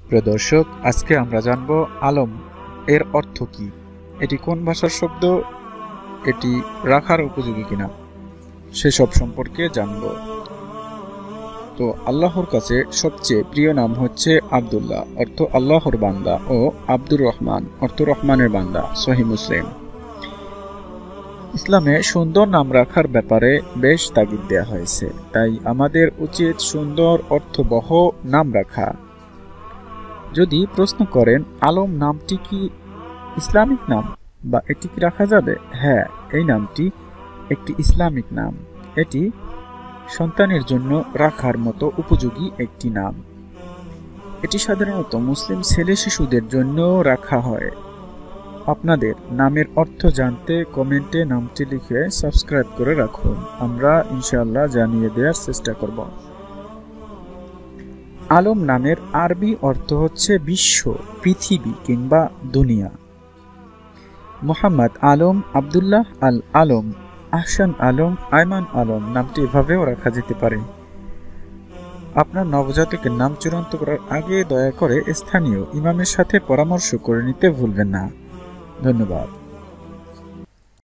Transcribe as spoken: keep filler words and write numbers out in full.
প্রিয় দর্শক, আজকে আমরা জানব আলম এর অর্থ কি, এটি কোন ভাষার শব্দ, এটি রাখার উপযোগী কিনা সেসব সম্পর্কে জানব। তো আল্লাহর কাছে সবচেয়ে প্রিয় নাম হচ্ছে আব্দুল্লাহ অর্থ আল্লাহর বান্দা ও আব্দুর রহমান অর্থ রহমানের বান্দা। সহিহ মুসলিম। ইসলামে সুন্দর নাম রাখার ব্যাপারে বেশ তাগিদ দেওয়া হয়েছে, তাই আমাদের উচিত সুন্দর অর্থবহ নাম রাখা। যদি প্রশ্ন করেন আলম নামটি কি ইসলামিক নাম বা এটি কি রাখা যাবে, হ্যাঁ, এই নামটি একটি ইসলামিক নাম। এটি সন্তানের জন্য রাখার মতো উপযোগী একটি নাম। এটি সাধারণত মুসলিম ছেলে শিশুদের জন্য রাখা হয়। আপনাদের নামের অর্থ জানতে কমেন্টে নামটি লিখে সাবস্ক্রাইব করে রাখুন, আমরা ইনশাআল্লাহ জানিয়ে দেওয়ার চেষ্টা করব। আলম নামের আরবি অর্থ হচ্ছে বিশ্ব, পৃথিবী কিংবা দুনিয়া। মোহাম্মদ আলম, আব্দুল্লাহ আল আলম, আহসান আলম, আয়মান আলম নামটি এভাবেও রাখা যেতে পারে। আপনার নবজাতকের নাম চূড়ান্ত করার আগে দয়া করে স্থানীয় ইমামের সাথে পরামর্শ করে নিতে ভুলবেন না। ধন্যবাদ।